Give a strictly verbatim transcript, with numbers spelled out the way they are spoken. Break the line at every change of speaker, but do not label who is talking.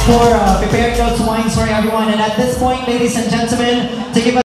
for uh, preparing those wines for everyone. And at this point, ladies and gentlemen, to give us